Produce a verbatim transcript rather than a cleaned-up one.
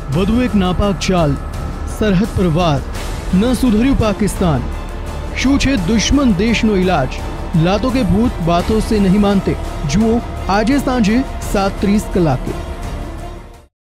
વધુ એક નાપાક ચાલ, સરહદ પર વાર, ન સુધર્યું પાકિસ્તાન। શું છે દુશ્મન દેશનો ઇલાજ? લાતો કે ભૂત બાતો સે નહીં માનતે। જુઓ આજે સાંજે સાત ત્રીસ કલાકે।